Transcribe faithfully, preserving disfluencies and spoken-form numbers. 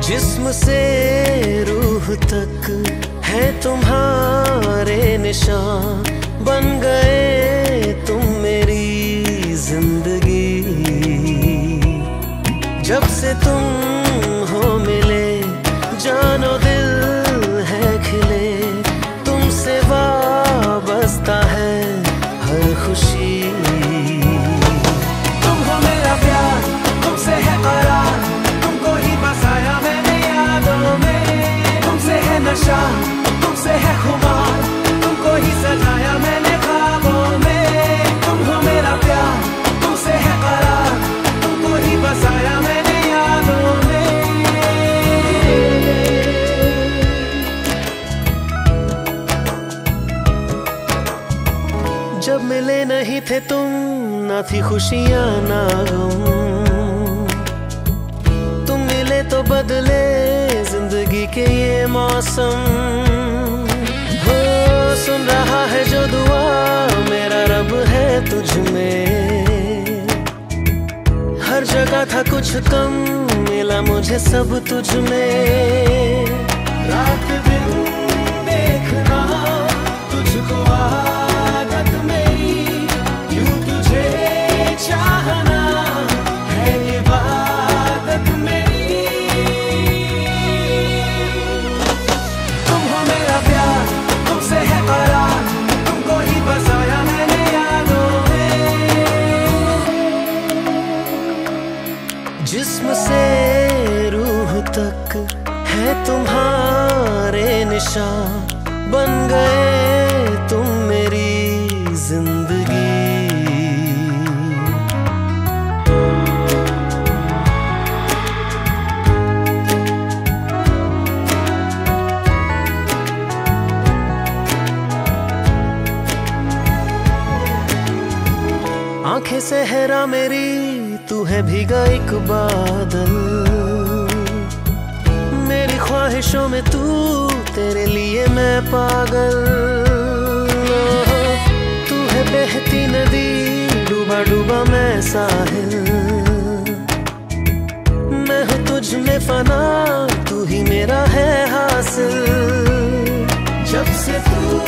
जिस्म से रूह तक है तुम्हारे निशान, बन गए तुम मेरी जिंदगी। जब से तुम हो मिले जानो दिल है खिले, तुमसे वाबस्ता है हर खुशी। तुम हो मेरा प्यार, तुमसे है करार, तुमको ही बसाया मैंने यादों में। तुमसे है नशा, तुमसे है खुमार, तुमको ही सजाया मैंने ख्वाबों में। तुम हो मेरा प्यार, तुमसे है करार, तुमको ही बसाया मैंने यादों में। जब मिले नहीं थे तुम, ना थी खुशियाँ ना गम। तुम मिले तो बदले जिंदगी के ये मौसम। हो सुन रहा है जो दुआ, मेरा रब है तुझ में। हर जगह था कुछ कम, मिला मुझे सब तुझ में। रात दिन देखना तुझको आदत मेरी, यूं तुझे चाहना है इबादत मेरी। तुम हो मेरा प्यार, तुमसे है करार, तुमको ही बसाया मैंने यादों में। जिस्म से रूह तक है तुम्हारे निशान, बन गए तुम मेरी जिंदगी। आंखें सहरा मेरी, तू है भीगा एक बादल। मेरी ख्वाहिशों में तू, तेरे लिए मैं पागल। तू है बहती नदी, डूबा डूबा मैं साहिल। मैं हूँ तुझ में फना, तू ही मेरा है हासिल। जब से तू